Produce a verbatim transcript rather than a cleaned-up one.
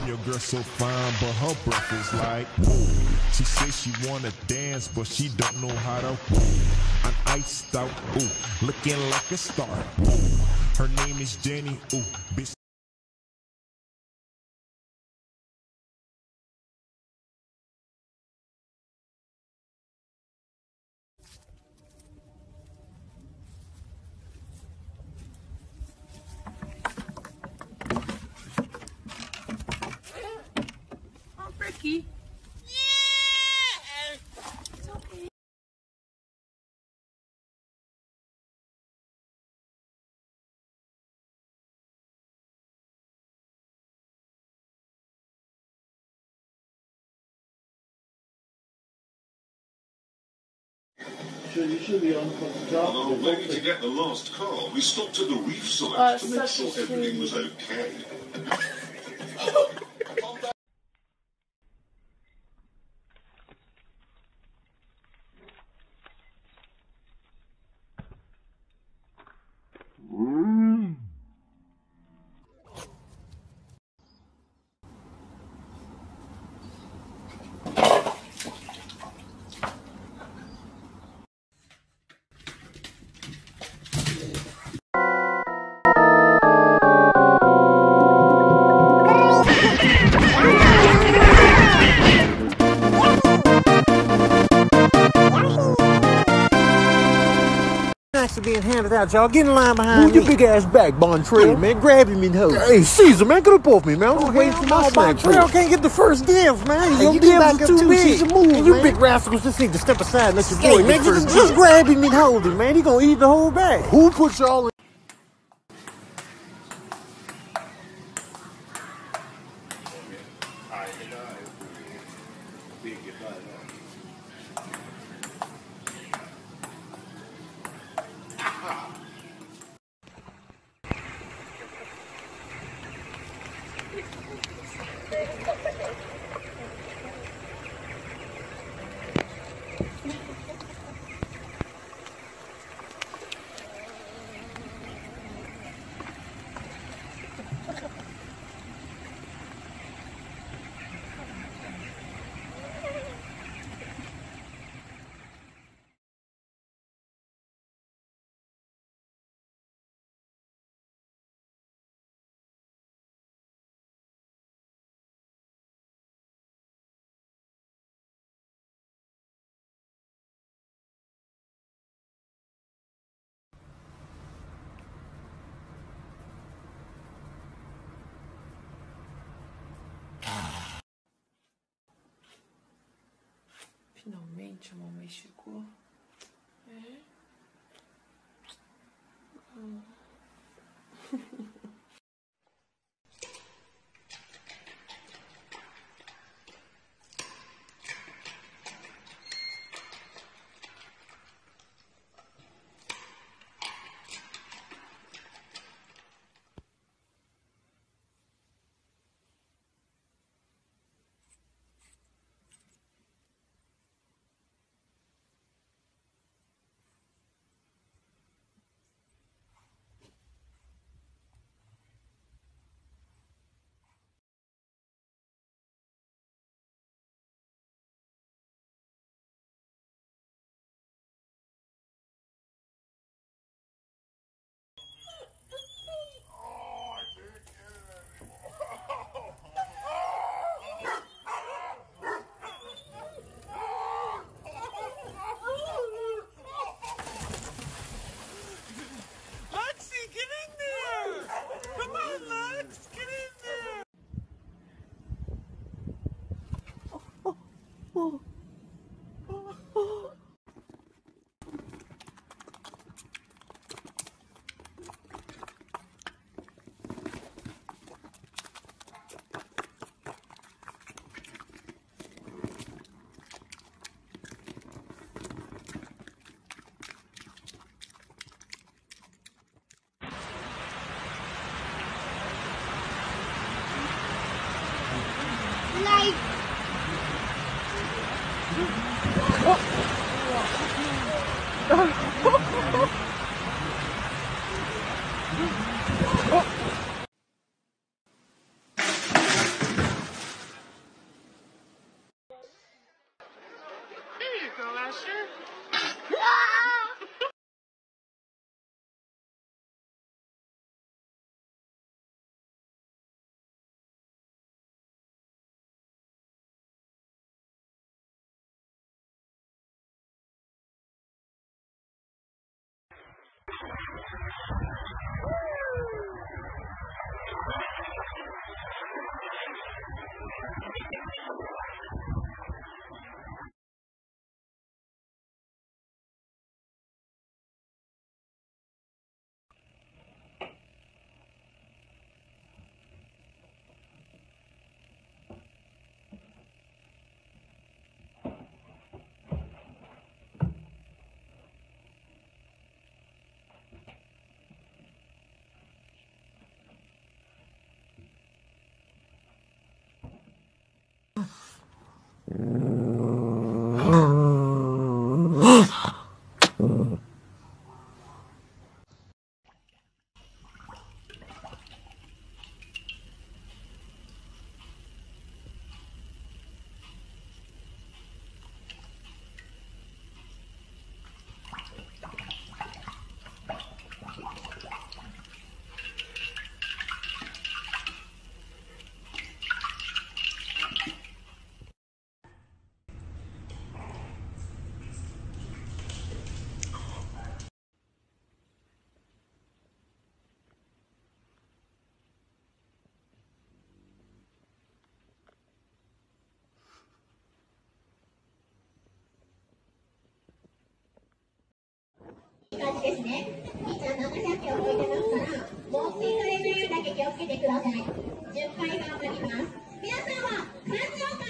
Your girl so fine, but her breath is like woo. She says she wanna dance, but she don't know how to woo. I'm iced out, ooh, looking like a star. Ooh. Her name is Jenny, ooh, bitch. Oh, Ricky. You should be on the job. While waiting to get the last car, we stopped at the reef site Oh, to make such sure a everything shame. was okay. Snacks are being handed out, y'all. Get in line behind Move me. your big ass back, Bontrail. Yeah, man, grab him and hold. Hey, Caesar, man, get up off me, man. I'm Oh, just waiting hell for no, my snack. Bontrail can't get the first dibs, man. Hey, Your you get dibs back are up too too, big. Caesar. Move, and you man. big rascals just need to step aside and let your Hey, boy man, get get first the- Just grab him and hold him, man. He gonna eat the whole bag. Who put y'all in? Finalmente o mamãe chegou. É. Hum. pressure? いい感じですね。みーちゃんななひゃっキロ超えてますから、もうスピードレベルだけ気をつけてください。じゅっかい頑張ります。皆さんは感情